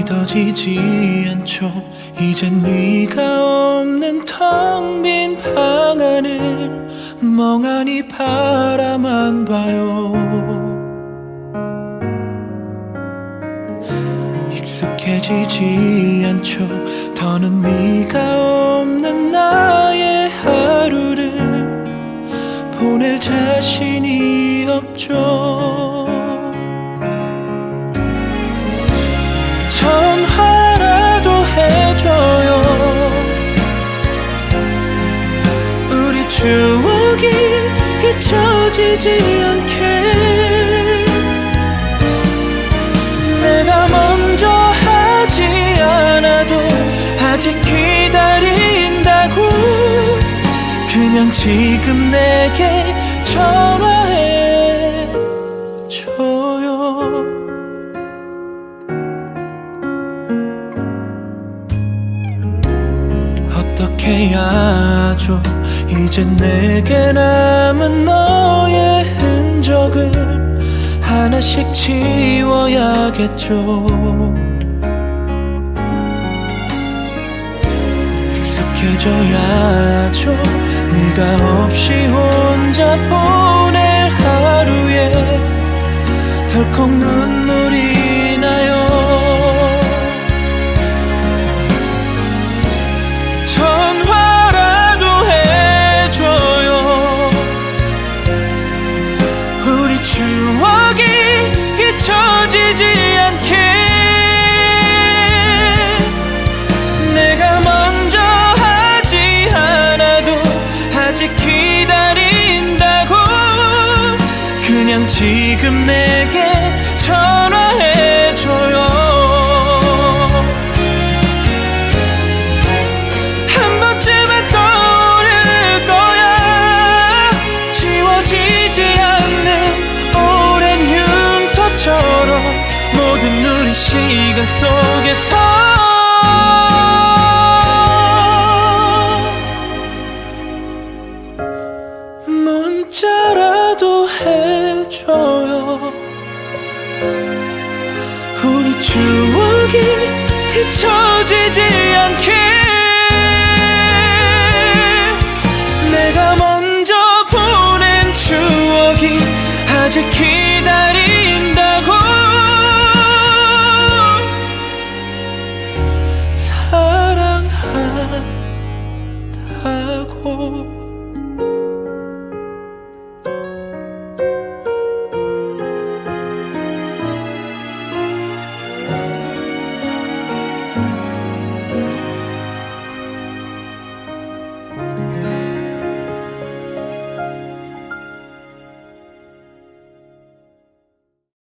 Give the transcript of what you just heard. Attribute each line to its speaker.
Speaker 1: 믿어지지 않죠. 이젠 네가 없는 텅 빈 방 안을 멍하니 바라만 봐요. 익숙해지지 않죠. 더는 네가 없는 나의 하루를 보낼 자신이 없죠. 전화라도 해줘요. 우리 추억이 잊혀지지 않게. 내가 먼저 하지 않아도 아직 기다린다고 그냥 지금 내게 전화해줘요. 어떻게 해야죠. 이젠 내게 남은 너의 흔적을 하나씩 지워야겠죠. 익숙해져야죠. 네가 없이 혼자 보낼 하루에 덜컥 눈물이 나요. 전화라도 해줘요. 우리 추억이 잊혀지지 않게. 내가 먼저 하지 않아도 아직 기다린다고 그냥 지금 내게 전화해줘요. 한 번쯤은 떠오를 거야. 지워지지 않는 오랜 흉터처럼 모든 우리 시간 속에서 문자라도 해줘요. 우리 추억이 잊혀지지 않게. 내가 먼저 보낸 추억이 아직 기다린다고. 사랑한다고.